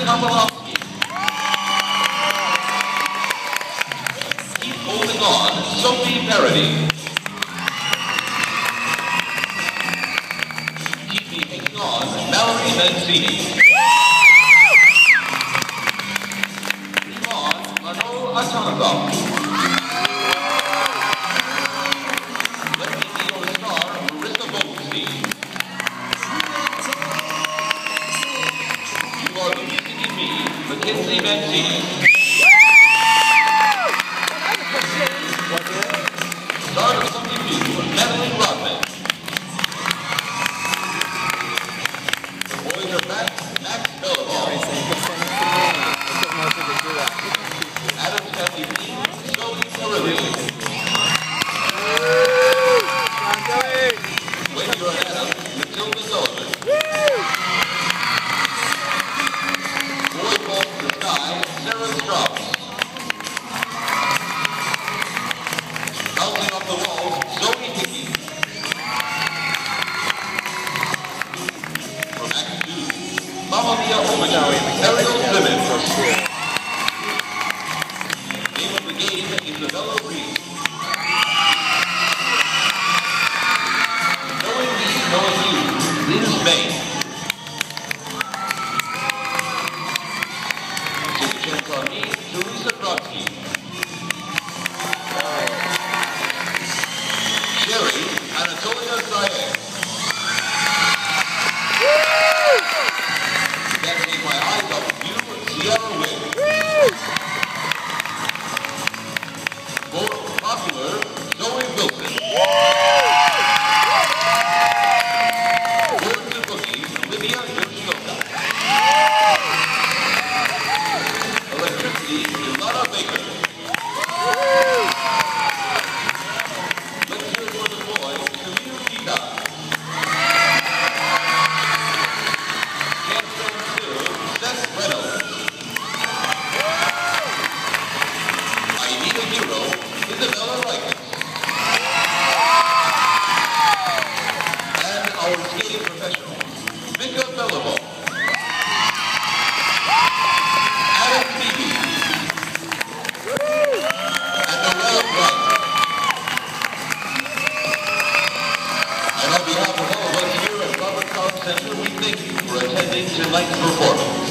Kopolovsky. Keep holding on, Sophie Parody. Keep me hanging on, Mallory Mancini. Dream on, Arnaud Atanakov. Let me be your star, Marissa Goldstein. You are the music in me, Mackenzie Mancini. Star of something new, Natalie Rodman. The boys are back, Max Bellaball. Adam's family team, Zoe Carilli. When you're at Adam, Matilda Sullivan. Boy Ball to the Sky, Sarah Strauss. Bouncing off the walls, Zoe Hickey. From Act 2, Mamma Mia Overture, Ariel Simmons. Name of the game, Isabella Reed. Knowing me, knowing you, Linus May. Take a chance on me, Teresa Brodsky. Sherry, Anatolia Zayek. Can't take my eyes off you, Sierra Witt. More popular, Zoe Wilson. Words and Boogie, Lydia Yoshioka. Electricity, Ilana Baker. Let's hear it for the boy, Samir Gita. Can't stand still, Seth Reynolds. I Need a Hero, Isabella Reichert. And our skating professional, Mika Bellaball. Adam Beebe. And Noelle Bright. And on behalf of all of us here at Robert Cobb Center, we thank you for attending tonight's performance.